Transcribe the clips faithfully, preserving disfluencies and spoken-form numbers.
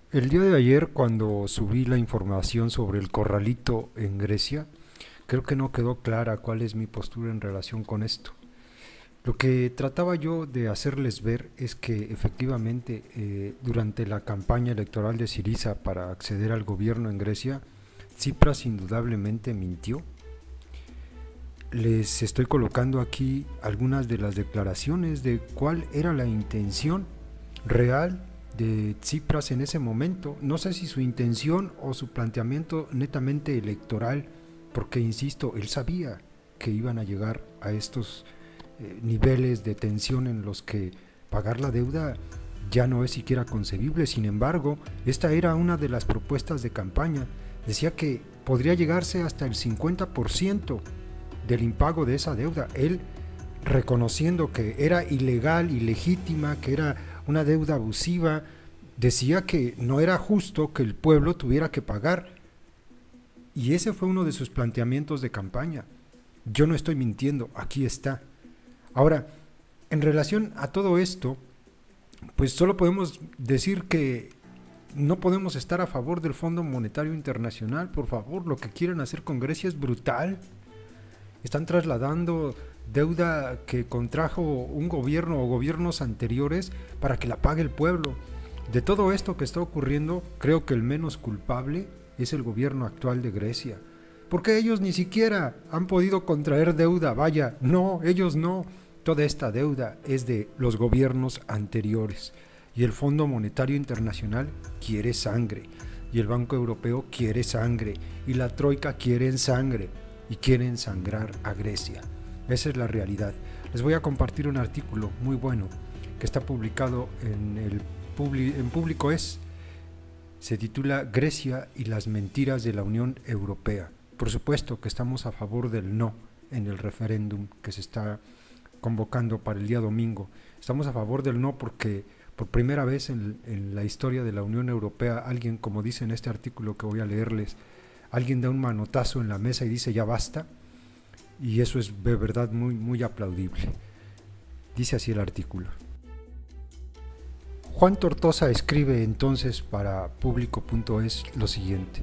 El día de ayer, cuando subí la información sobre el corralito en Grecia, creo que no quedó clara cuál es mi postura en relación con esto. Lo que trataba yo de hacerles ver es que efectivamente eh, durante la campaña electoral de Syriza para acceder al gobierno en Grecia, Tsipras indudablemente mintió. Les estoy colocando aquí algunas de las declaraciones de cuál era la intención real de Tsipras en ese momento. No sé si su intención o su planteamiento netamente electoral, porque insisto, él sabía que iban a llegar a estos eh, niveles de tensión en los que pagar la deuda ya no es siquiera concebible. Sin embargo, esta era una de las propuestas de campaña. Decía que podría llegarse hasta el cincuenta por ciento del impago de esa deuda. Él reconociendo que era ilegal, ilegítima, que era una deuda abusiva, decía que no era justo que el pueblo tuviera que pagar. Y ese fue uno de sus planteamientos de campaña. Yo no estoy mintiendo, aquí está. Ahora, en relación a todo esto, pues solo podemos decir que no podemos estar a favor del Fondo Monetario Internacional. Por favor, lo que quieren hacer con Grecia es brutal. Están trasladando deuda que contrajo un gobierno o gobiernos anteriores para que la pague el pueblo. De todo esto que está ocurriendo, creo que el menos culpable es el gobierno actual de Grecia, porque ellos ni siquiera han podido contraer deuda. Vaya, no, ellos no. Toda esta deuda es de los gobiernos anteriores, y el Fondo Monetario Internacional quiere sangre, y el Banco Europeo quiere sangre, y la Troika quiere sangre, y quieren sangrar a Grecia. Esa es la realidad. Les voy a compartir un artículo muy bueno que está publicado en el publi en Público Es. Se titula Grecia y las mentiras de la Unión Europea. Por supuesto que estamos a favor del no en el referéndum que se está convocando para el día domingo. Estamos a favor del no porque por primera vez en, en la historia de la Unión Europea, alguien, como dice en este artículo que voy a leerles, alguien da un manotazo en la mesa y dice ya basta, y eso es de verdad muy, muy aplaudible. Dice así el artículo. Juan Tortosa escribe entonces para Público punto Es lo siguiente: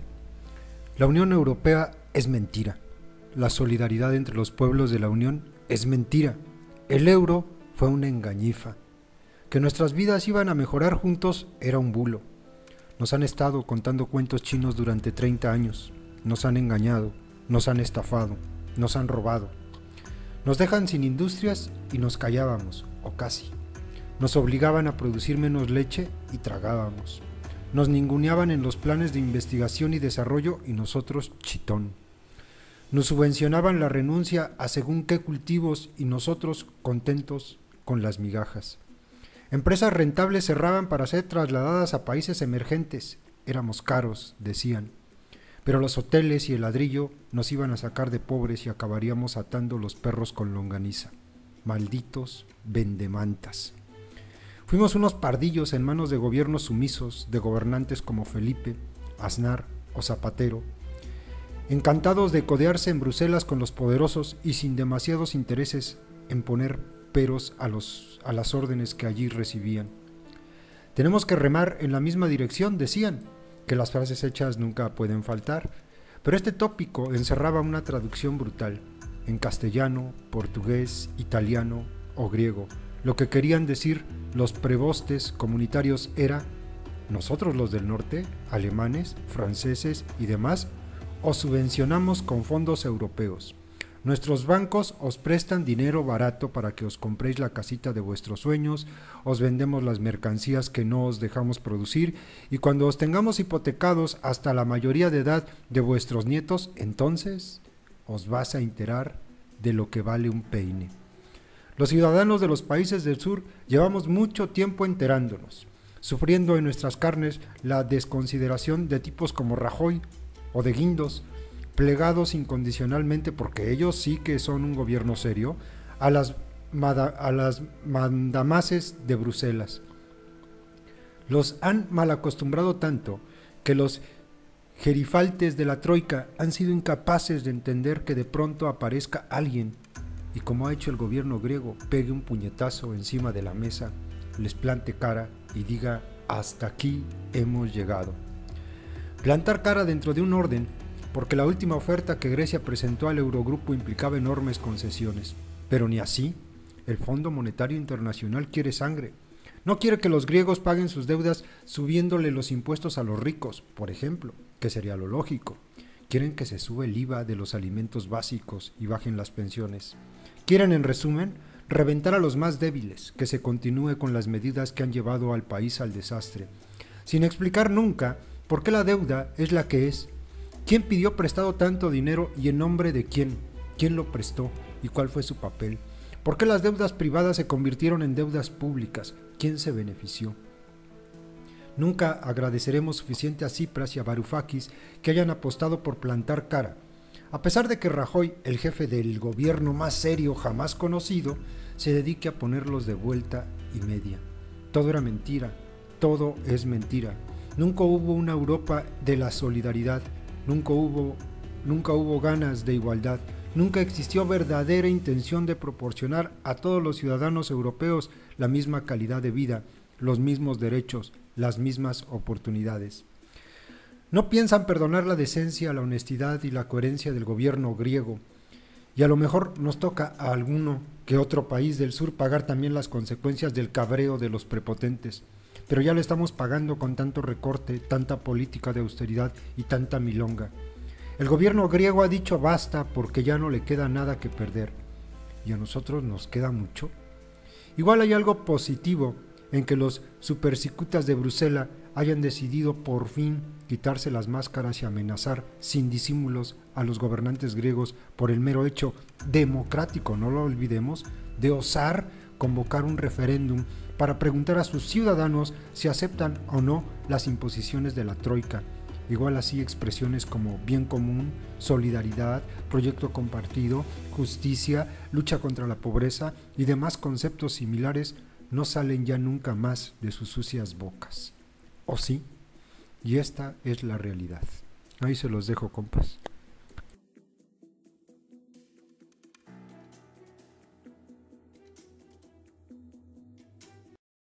la Unión Europea es mentira, la solidaridad entre los pueblos de la Unión es mentira, el euro fue una engañifa, que nuestras vidas iban a mejorar juntos era un bulo. Nos han estado contando cuentos chinos durante treinta años, nos han engañado, nos han estafado, nos han robado. Nos dejan sin industrias y nos callábamos, o casi. Nos obligaban a producir menos leche y tragábamos. Nos ninguneaban en los planes de investigación y desarrollo y nosotros chitón. Nos subvencionaban la renuncia a según qué cultivos y nosotros contentos con las migajas. Empresas rentables cerraban para ser trasladadas a países emergentes. Éramos caros, decían. Pero los hoteles y el ladrillo nos iban a sacar de pobres y acabaríamos atando los perros con longaniza. Malditos vendemantas. Fuimos unos pardillos en manos de gobiernos sumisos, de gobernantes como Felipe, Aznar o Zapatero, encantados de codearse en Bruselas con los poderosos y sin demasiados intereses en poner peros a, los, a las órdenes que allí recibían. Tenemos que remar en la misma dirección, decían, que las frases hechas nunca pueden faltar, pero este tópico encerraba una traducción brutal, en castellano, portugués, italiano o griego. Lo que querían decir los prebostes comunitarios era: nosotros los del norte, alemanes, franceses y demás, os subvencionamos con fondos europeos. Nuestros bancos os prestan dinero barato para que os compréis la casita de vuestros sueños, os vendemos las mercancías que no os dejamos producir, y cuando os tengamos hipotecados hasta la mayoría de edad de vuestros nietos, entonces os vas a enterar de lo que vale un peine. Los ciudadanos de los países del sur llevamos mucho tiempo enterándonos, sufriendo en nuestras carnes la desconsideración de tipos como Rajoy o de Guindos, plegados incondicionalmente, porque ellos sí que son un gobierno serio, a las, a las mandamases de Bruselas. Los han malacostumbrado tanto que los gerifaltes de la Troika han sido incapaces de entender que de pronto aparezca alguien y, como ha hecho el gobierno griego, pegue un puñetazo encima de la mesa, les plante cara y diga: hasta aquí hemos llegado. Plantar cara dentro de un orden, porque la última oferta que Grecia presentó al Eurogrupo implicaba enormes concesiones. Pero ni así, el Fondo Monetario Internacional quiere sangre. No quiere que los griegos paguen sus deudas subiéndole los impuestos a los ricos, por ejemplo, que sería lo lógico. Quieren que se sube el I V A de los alimentos básicos y bajen las pensiones. Quieren, en resumen, reventar a los más débiles, que se continúe con las medidas que han llevado al país al desastre, sin explicar nunca por qué la deuda es la que es, quién pidió prestado tanto dinero y en nombre de quién, quién lo prestó y cuál fue su papel, por qué las deudas privadas se convirtieron en deudas públicas, quién se benefició. Nunca agradeceremos suficiente a Tsipras y a Varoufakis que hayan apostado por plantar cara, a pesar de que Rajoy, el jefe del gobierno más serio jamás conocido, se dedique a ponerlos de vuelta y media. Todo era mentira, todo es mentira. Nunca hubo una Europa de la solidaridad, nunca hubo, nunca hubo ganas de igualdad, nunca existió verdadera intención de proporcionar a todos los ciudadanos europeos la misma calidad de vida, los mismos derechos, las mismas oportunidades. No piensan perdonar la decencia, la honestidad y la coherencia del gobierno griego, y a lo mejor nos toca a alguno que otro país del sur pagar también las consecuencias del cabreo de los prepotentes, pero ya lo estamos pagando con tanto recorte, tanta política de austeridad y tanta milonga. El gobierno griego ha dicho basta porque ya no le queda nada que perder, y a nosotros nos queda mucho. Igual hay algo positivo en que los supercicutas de Bruselas hayan decidido por fin quitarse las máscaras y amenazar sin disimulos a los gobernantes griegos por el mero hecho democrático, no lo olvidemos, de osar convocar un referéndum para preguntar a sus ciudadanos si aceptan o no las imposiciones de la Troika. Igual así expresiones como bien común, solidaridad, proyecto compartido, justicia, lucha contra la pobreza y demás conceptos similares no salen ya nunca más de sus sucias bocas. ¿O sí? Y esta es la realidad. Ahí se los dejo, compas.